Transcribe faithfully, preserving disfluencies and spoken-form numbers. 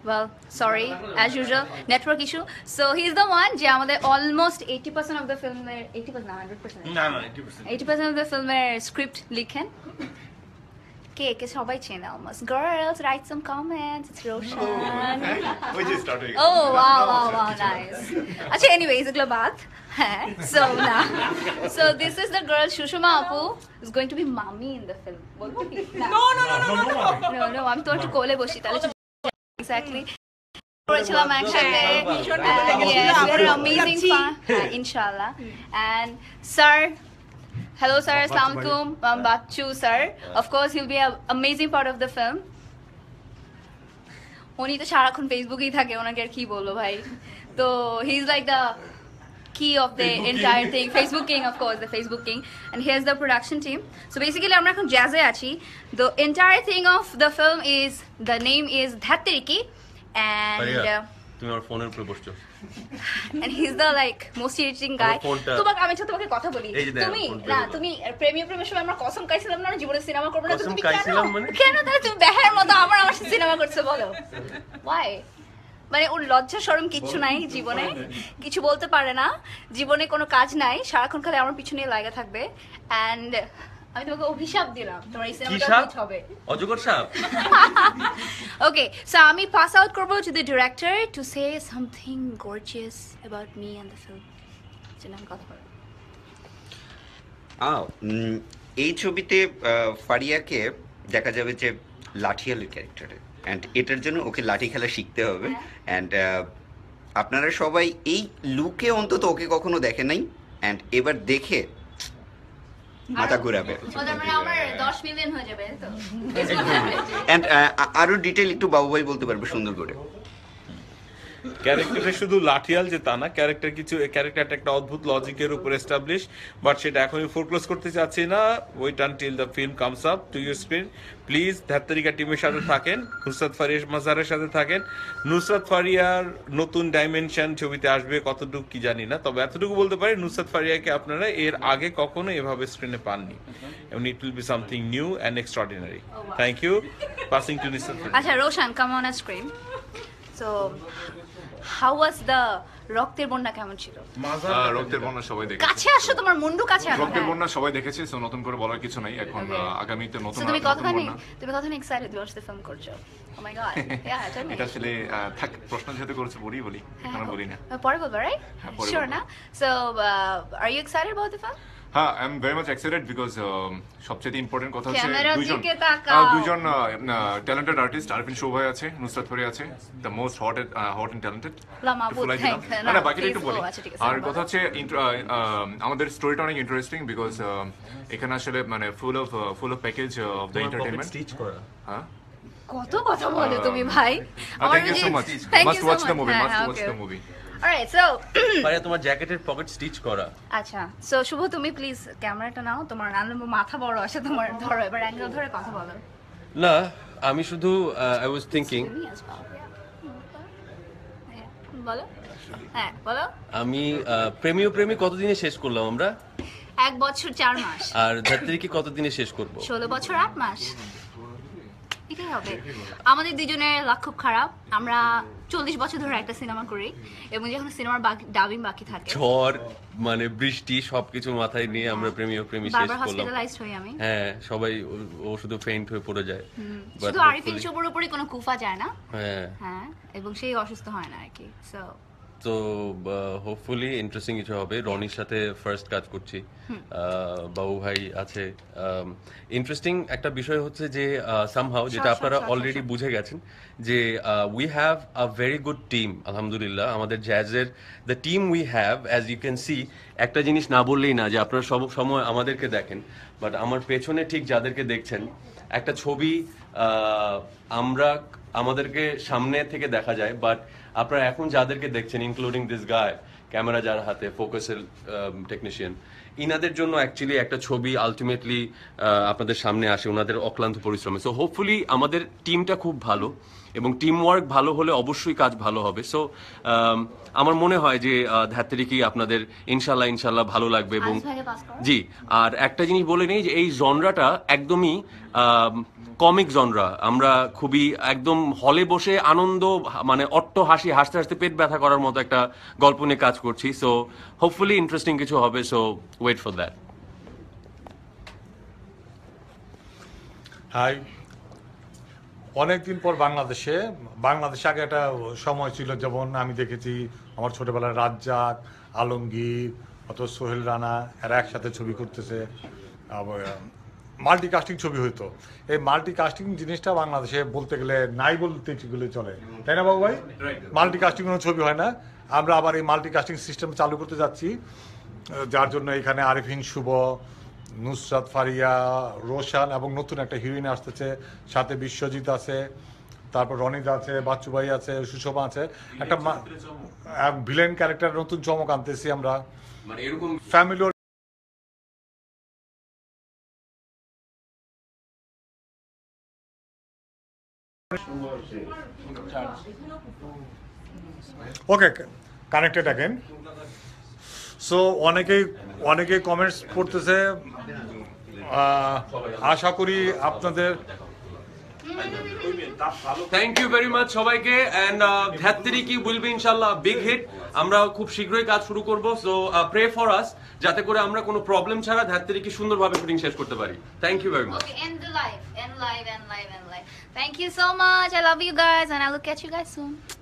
well, sorry, as usual, network issue. So he's the one যে আমাদের almost eighty percent of the film eighty percent না one hundred percent না না eighty percent eighty percent of the filmer script লিখেন কে কে সবাই চেনে almost. Girls, write some comments. It's Roshan. we just started Oh wow wow wow nice. আচ্ছা anyways এগুলো বাদ হ্যাঁ so now so this is the girl Shushma Apu is going to be mommy in the film. বলবো কি No, no, no, no, no, no. no no আমি তো একটু কোলে বসি তাহলে exactly করেছিলাম একসাথে yes very amazing fun inshallah and sir hello sir assalamu alaikum um, Bachu sir of course he'll be an amazing part of the film উনি তো সারাক্ষণ ফেসবুকেই থাকে ওনাকে আর কি বলবো ভাই তো he is like the key of the Facebook entire king. thing Facebook king of course the Facebook king and here's the production team so basically আমরা এখন জ্যাজে আছি the entire thing of the film is the name is Dhatteriki and uh, তুমি আমার ফোনের উপরে বসছো and he's the like most irritating guy তোমাকে আমি তো তোমাকে কথা বলি তুমি না তুমি প্রেমিও প্রেমের সময় আমরা কসম খাইছিলাম না জীবনে সিনেমা করব না তুমি কেন কেন তাহলে তুমি বেহার মতো আমার আমার সাথে সিনেমা করছো বলো why মানে ওর লজ্জা শরম কিচ্ছু নাই জীবনে কিছু বলতে পারে না জীবনে কোনো কাজ নাই সারাক্ষণ খালি আমার পিছনে লাগা থাকবে এন্ড আমি তোমাকে অভিশাপ দিলাম তোমার এই সিনেমাটা হিট হবে অজগর সাপ ওকে সো আমি পাস আউট করব to the director to say something gorgeous about me and the film জানান কথা বলো আও এই ছবিতে ফারিয়াকে দেখা যাবে যে লাঠিয়ালের ক্যারেক্টারে অ্যান্ড এটার জন্য ওকে লাঠি খেলা শিখতে হবে অ্যান্ড আপনারা সবাই এই লুকে অন্তত ওকে কখনো দেখে নাই অ্যান্ড এবার দেখে মাথা ঘুরাবে অ্যান্ড আরো ডিটেল একটু বাবু ভাই বলতে পারবে সুন্দর করে ক্যারেক্টারে শুধু লাঠিয়াল যে তা না ক্যারেক্টার কিছু ক্যারেক্টারটা একটা অদ্ভুত লজিকের উপর এস্টাবলিশ বাট সেটা এখনই ফোরক্লোজ করতে চাচ্ছি না wait until the film comes up to your screen please Dhatteriki টিমের সাথে থাকেন নুসরাত ফারিয়া মাজারের সাথে থাকেন নুসরাত ফারিয়ার নতুন ডাইমেনশন ছবিতে আসবে কতটুকু কি জানি না তবে এতটুকু বলতে পারি নুসরাত ফারিয়াকে আপনারা এর আগে কখনো এভাবে স্ক্রিনে পাননি এবং it will be something new and extraordinary thank you passing to Nusrat আচ্ছা Roshan come on a screen so how was the রক্তের বন্যা কেমন ছিল রক্তের বন্যা সবাই দেখেছে কাছে আসো তোমার মুন্ডু কাছে আসো রক্তের বন্যা সবাই দেখেছে সো নতুন করে বলার কিছু নাই এখন আগামীতে নতুন তুমি কতখানি তুমি কতখানি এক্সাইটেড তুমি আসলে ফিল্ম করছো ও মাই গড ইয়া টেল মি এটা আসলে থাক প্রশ্ন যেহেতু করেছে বলি বলি এখন বলি না পরে বলবো রাইট শিওর না so are you excited about the film হ্যাঁ I am very much excited because সবচেয়ে ইম্পর্টেন্ট কথা হচ্ছে দুইজন দুইজন ট্যালেন্টেড আর্টিস্ট আরফিন শোভাই আছে নুসরাত ফারিয়া আছে the most hot hot and talented না বাকিটা একটু বলি আর কথা হচ্ছে আমাদের স্টোরিটা অনেক ইন্টারেস্টিং বিকজ এখানে আসলে মানে full of full of package of the entertainment stitch করা হ্যাঁ কত কথা বলে তুমি ভাই thank you so much must watch the movie must watch the movie alright so পারে তোমার জ্যাকেটের পকেট স্টিচ করা আচ্ছা সো শুভ তুমি প্লিজ ক্যামেরাটা নাও তোমার আনন্দ মাথা বড় আছে তোমার ধরো এবার অ্যাঙ্গেল ধরে কথা বলো না আমি শুধু আই ওয়াজ থিংকিং বলো হ্যাঁ বলো আমি প্রেমীয় প্রেমী কতদিনে শেষ করলাম আমরা এক বছর চার মাস আর ধাত্রীকে কতদিনে শেষ করব ষোলো বছর আট মাস এটাই হবে আমাদের দুজনের লাক খুব খারাপ আমরা চল্লিশ বছর ধরে একটা সিনেমা করি এবং যখন সিনেমার ডাবিং বাকি থাকে ঝড় মানে বৃষ্টি সবকিছু মাথায় নিয়ে আমরা প্রেমীয় প্রেমী শেষ করলাম হসপিটালাইজড হই আমি হ্যাঁ সবাই ও শুধু ফেইন্ট হয়ে পড়ে যায় শুধু আরিফিন শোভর উপরে কোনো কুফা যায় না হ্যাঁ হ্যাঁ এবং সেই অসুস্থ হয় না আর কি সো তো হোপফুলি ইন্টারেস্টিং কিছু হবে রনির সাথে ফার্স্ট কাজ করছি বাবু ভাই আছে ইন্টারেস্টিং একটা বিষয় হচ্ছে যে সামহাউ যেটা আপনারা অলরেডি বুঝে গেছেন যে we have a very good team আলহামদুলিল্লাহ আমাদের জ্যাজের the team we have as you can see একটা জিনিস না বললেই না যে আপনারা সব সময় আমাদেরকে দেখেন বাট আমার পেছনে ঠিক যাদেরকে দেখছেন একটা ছবি আমরা আমাদেরকে সামনে থেকে দেখা যায় বাট আপনারা এখন যাদেরকে দেখছেন ইনক্লুডিং দিস গায় ক্যামেরা যার হাতে ফোকাসের টেকনিশিয়ান ইনাদের জন্য অ্যাকচুয়ালি একটা ছবি আলটিমেটলি আপনাদের সামনে আসে ওনাদের অক্লান্ত পরিশ্রমে। সো হোপফুলি আমাদের টিমটা খুব ভালো এবং টিম ওয়ার্ক ভালো হলে অবশ্যই কাজ ভালো হবে। সো আমার মনে হয় যে ধ্যাত্তেরিকি আপনাদের ইনশাল্লাহ ইনশাল্লাহ ভালো লাগবে। এবং জি, আর একটা জিনিস বলে নেই যে এই জনরাটা একদমই কমিক জনরা, আমরা খুবই একদম হলে বসে আনন্দ মানে অট্ট হাসি হাসতে হাসতে পেট ব্যথা করার মতো একটা গল্প নিয়ে কাজ করছি। সো হোপফুলি ইন্টারেস্টিং কিছু হবে, so wait for that. Hi, অনেকদিন পর বাংলাদেশে বাংলাদেশে আগে একটা সময় ছিল, যেমন আমি দেখেছি আমার ছোটবেলায় রাজ্জাক, আলমগীর, অথবা সোহেল রানা এরা একসাথে ছবি করতেছে, মাল্টি কাস্টিং ছবি হইতো। এই মাল্টি কাস্টিং জিনিসটা বাংলাদেশে বলতে গেলে নাই বলতে গেলে চলে, তাই না বাবু ভাই? মাল্টি কাস্টিং কোনো ছবি হয় না। আমরা আবার এই মাল্টি কাস্টিং সিস্টেম চালু করতে যাচ্ছি, যার জন্য এখানে আরিফিন শুভ, নুসরাত ফারিয়া, রোশান এবং নতুন একটা হিরোইন আসতেছে, সাথে বিশ্বজিৎ আছে, তারপর রনিত আছে, বাচ্চু ভাই আছে, সুষমা আছে, একটা ভিলেন ক্যারেক্টার নতুন চমক আনতেছি আমরা। মানে এরকম family okay connected again. So অনেকেই অনেকেই কমেন্টস করতেছে, আশা করি আপনাদের থ্যাংক ইউ ভেরি মাচ সবাইকে। অ্যান্ড ধ্যাত্তেরিকি উইল বি ইনশাআল্লাহ বিগ হিট। আমরা খুব শীঘ্রই কাজ শুরু করব। সো প্রে ফর আস, যাতে করে আমরা কোনো প্রবলেম ছাড়া ধ্যাত্তেরিকি সুন্দরভাবে শুটিং শেষ করতে পারি। Thank you very much. Okay, end the live, end live, end live, end live. Thank you so much. I love you guys, and I'll look at you guys soon.